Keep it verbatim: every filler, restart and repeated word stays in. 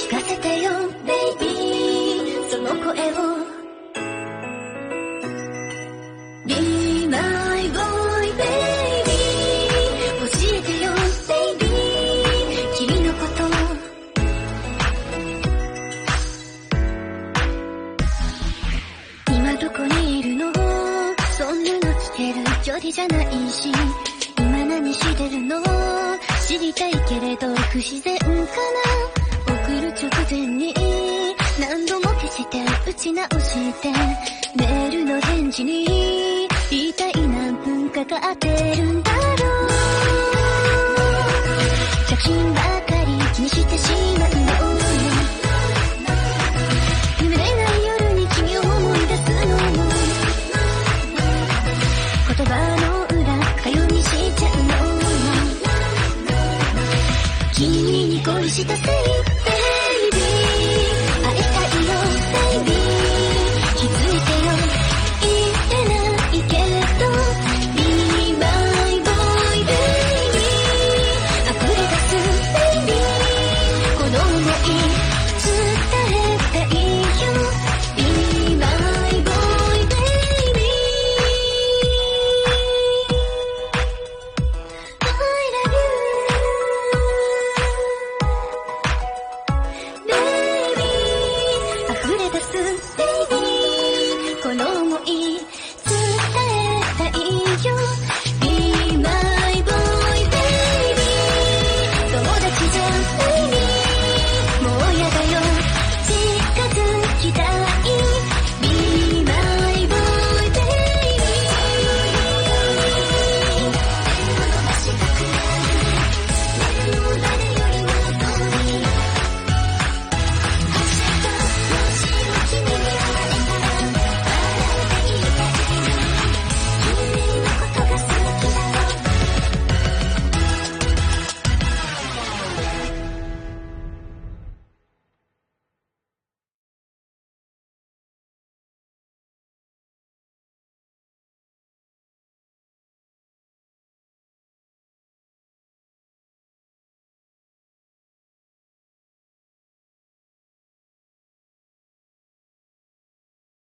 聞かせてよベイビーその声を Be my boy baby 教えてよベイビー君のこと今どこにいるのそんなのつける距離じゃないし今何してるの知りたいけれど不自然かな送る直前に何度も消して打ち直してメールの返事に一体何分かかってるんだろう写真ばかり気にしてしまうの